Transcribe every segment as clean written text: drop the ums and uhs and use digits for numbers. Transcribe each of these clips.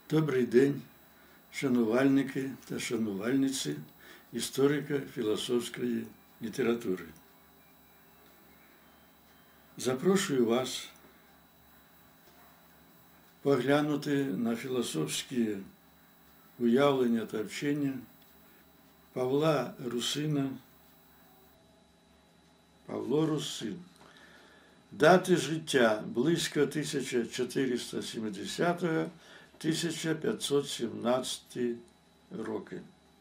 Добрий день, шанувальники та шанувальниці історико-філософської літератури. Запрошую вас поглянути на філософські уявлення та вчення Павла Русина. Павло Русин. Дати життя близько 1470-1517 роки.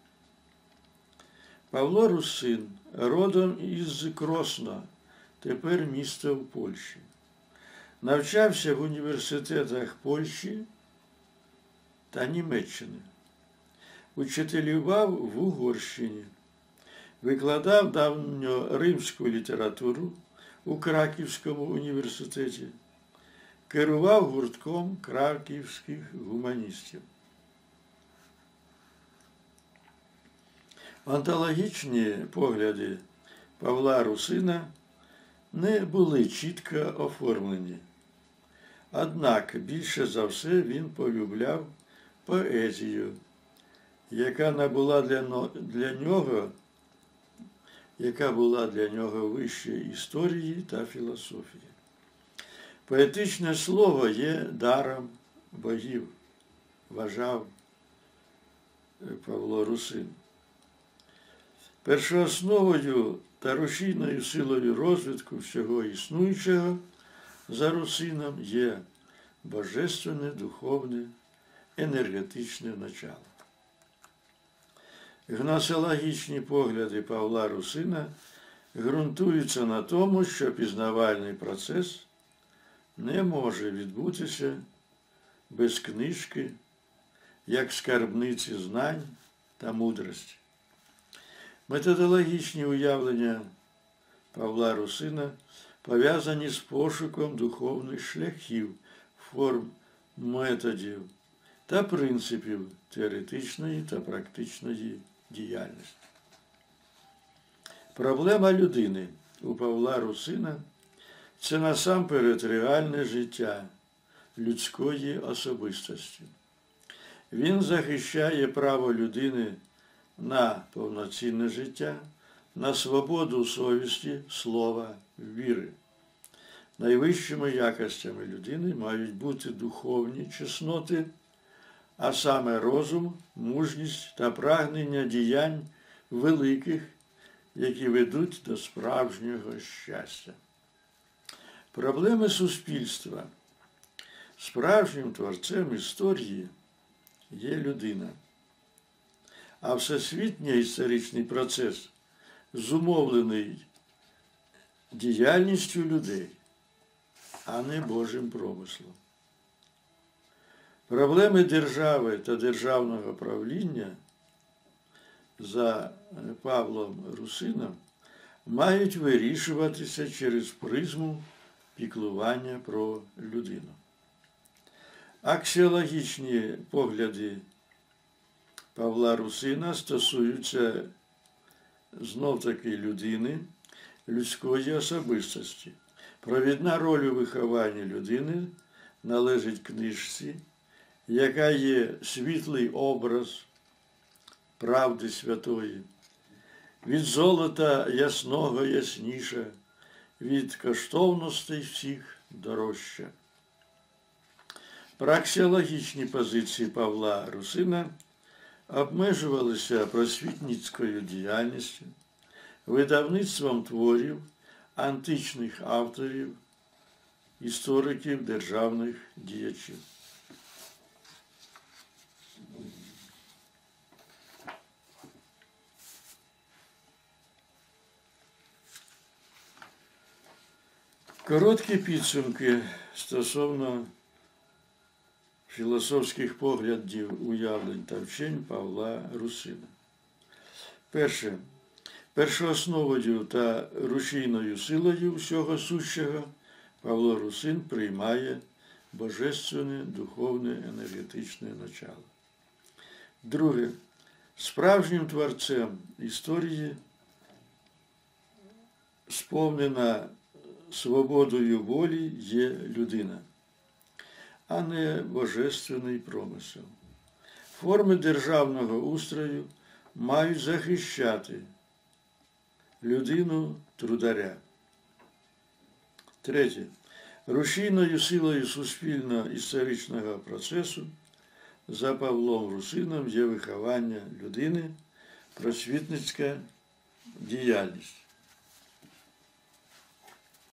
Павло Русин родом із Кросна, тепер місто в Польщі. Навчався в університетах Польщі та Німеччини. Учителював в Угорщині. Викладав давньоримську літературу у Краківському університеті. Керував гуртком краківських гуманістів. Онтологічні погляди Павла Русина не були чітко оформлені. Однак більше за все він полюбляв поезію, яка була для нього вище історії та філософії. Поетичне слово є даром богів, вважав Павло Русин. Першоосновою та рушійною силою розвитку всього існуючого за Русином є божественне, духовне, енергетичне начало. Гносеологічні погляди Павла Русина ґрунтуються на тому, що пізнавальний процес не може відбутися без книжки, як скарбниці знань та мудрості. Методологічні уявлення Павла Русина пов'язані з пошуком духовних шляхів, форм, методів та принципів теоретичної та практичної діяльності. Проблема людини у Павла Русина – це насамперед реальне життя людської особистості. Він захищає право людини на повноцінне життя, на свободу совісті, слова, віри. Найвищими якостями людини мають бути духовні чесноти, а саме розум, мужність та прагнення діянь великих, які ведуть до справжнього щастя. Проблеми суспільства. Справжнім творцем історії є людина. А всесвітній історичний процес зумовлений діяльністю людей, а не Божим промислом. Проблеми держави та державного правління за Павлом Русином мають вирішуватися через призму піклування про людину. Аксіологічні погляди Павла Русина стосуються знов-таки людини, людської особистості. Провідна роль у вихованні людини належить книжці, яка є світлий образ правди святої, від золота ясного ясніша, від коштовностей всіх дорожча. Праксіологічні позиції Павла Русина обмежувалися просвітницькою діяльністю, видавництвом творів античних авторів, істориків, державних діячів. Короткі підсумки стосовно філософських поглядів, уявлень та вчень Павла Русина. Перше. Першоосновою та рушійною силою всього сущого Павло Русин приймає божественне, духовне, енергетичне начало. Друге. Справжнім творцем історії сповнена свободою волі є людина. а не божественний промисел. Форми державного устрою мають захищати людину-трударя. Третє. Рушійною силою суспільно-історичного процесу за Павлом Русином є виховання людини, просвітницька діяльність.